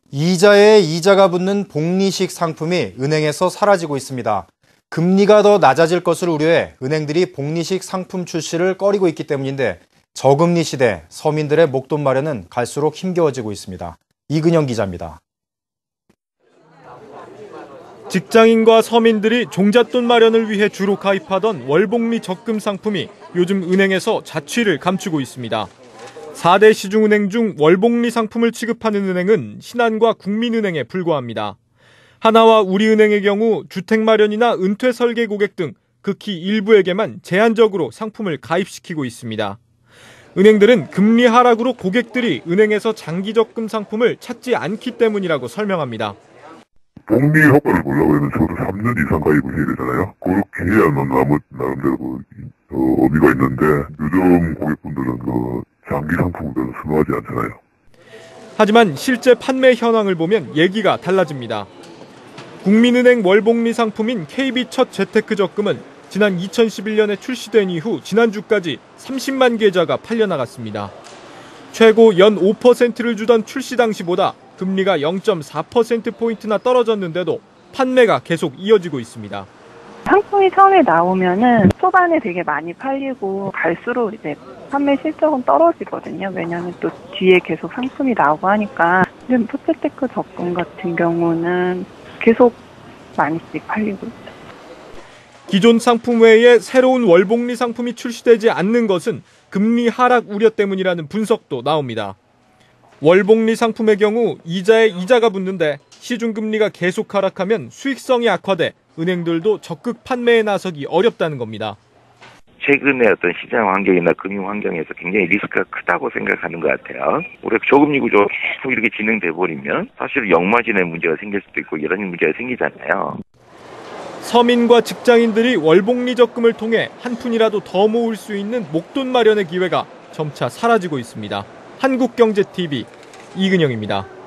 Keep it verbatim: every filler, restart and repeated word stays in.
이자에 이자가 붙는 복리식 상품이 은행에서 사라지고 있습니다. 금리가 더 낮아질 것을 우려해 은행들이 복리식 상품 출시를 꺼리고 있기 때문인데 저금리 시대 서민들의 목돈 마련은 갈수록 힘겨워지고 있습니다. 이근영 기자입니다. 직장인과 서민들이 종잣돈 마련을 위해 주로 가입하던 월복리 적금 상품이 요즘 은행에서 자취를 감추고 있습니다. 사 대 시중은행 중 월복리 상품을 취급하는 은행은 신한과 국민은행에 불과합니다. 하나와 우리은행의 경우 주택 마련이나 은퇴 설계 고객 등 극히 일부에게만 제한적으로 상품을 가입시키고 있습니다. 은행들은 금리 하락으로 고객들이 은행에서 장기 적금 상품을 찾지 않기 때문이라고 설명합니다. 복리 효과를 보려고 해도 저도 삼 년 이상 가입을 해야 되잖아요. 그렇게 해야만 나무, 나름대로 그, 어, 의미가 있는데 요즘 고객분들은 그 장기 상품을 별로 선호하지 않잖아요. 하지만 실제 판매 현황을 보면 얘기가 달라집니다. 국민은행 월복리 상품인 케이비 첫 재테크 적금은 지난 이천십일 년에 출시된 이후 지난주까지 삼십만 계좌가 팔려나갔습니다. 최고 연 오 퍼센트를 주던 출시 당시보다 금리가 영 점 사 퍼센트포인트나 떨어졌는데도 판매가 계속 이어지고 있습니다. 상품이 처음에 나오면은 초반에 되게 많이 팔리고 갈수록 이제 판매 실적은 떨어지거든요. 왜냐하면 또 뒤에 계속 상품이 나오고 하니까. 지금 포채테크 적금 같은 경우는 계속 많이씩 팔리고 있죠. 기존 상품 외에 새로운 월복리 상품이 출시되지 않는 것은 금리 하락 우려 때문이라는 분석도 나옵니다. 월복리 상품의 경우 이자에 이자가 붙는데 시중금리가 계속 하락하면 수익성이 악화돼 은행들도 적극 판매에 나서기 어렵다는 겁니다. 최근에 어떤 시장 환경이나 금융 환경에서 굉장히 리스크가 크다고 생각하는 것 같아요. 올해 저금리 구조가 계속 이렇게 진행돼 버리면 사실 역마진의 문제가 생길 수도 있고 여러 문제가 생기잖아요. 서민과 직장인들이 월복리 적금을 통해 한 푼이라도 더 모을 수 있는 목돈 마련의 기회가 점차 사라지고 있습니다. 한국경제티비 이근영입니다.